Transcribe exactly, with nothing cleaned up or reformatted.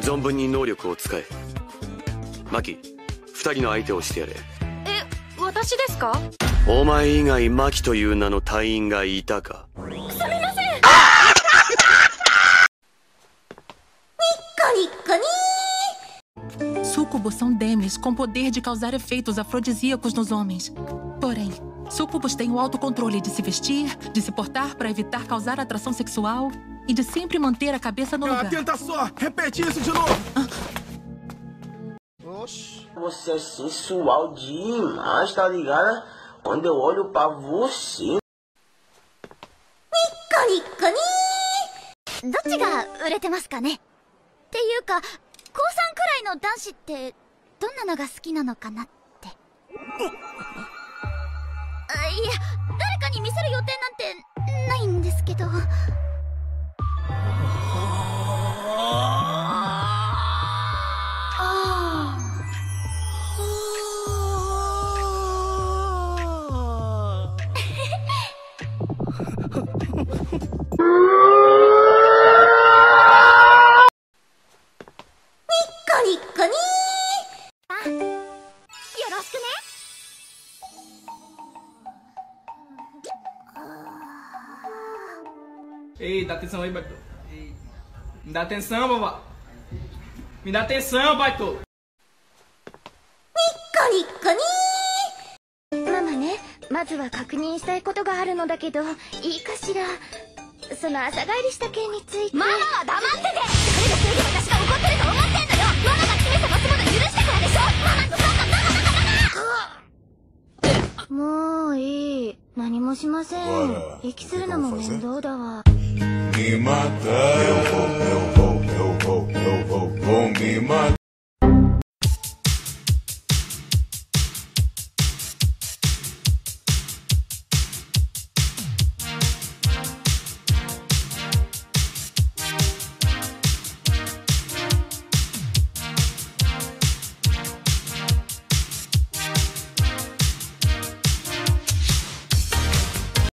存分に能力を使え。マキ、二人の相手をしてやれ。 え、私ですか？ お前以外マキという名の隊員がいたか？ すみません。 Súcubos são demes com poder de causar efeitos afrodisíacos nos homens. Porém, súcubos têm o autocontrole de se vestir, de se portar para evitar causar atração sexual e de sempre manter a cabeça no lugar. Ah, tenta só! Repete isso de novo! Ah. Oxi. Você é sensual demais, tá ligado? Quando eu olho pra você... どっちが売れてますかね？っていうか、高さんくらいの男子ってどんなのが好きなのかなって。あ、いや、誰かに見せる予定なんてないんですけど。 Ei, dá atenção aí, Baito. Ei. Me dá atenção, vovó. Me dá atenção, Baito. ママね、まずは確認したいことがあるのだけど、いいかしら。その朝帰りした件について。ママは黙ってて。誰がそれで私が怒ってると思ってんのよ。ママが決めた罰もの許したからでしょ。ママのバカバカバカバカ。もういい。何もしません。息するのも面倒だわ。 Me matar, eu vou, eu vou, eu vou, eu vou, vou me matar.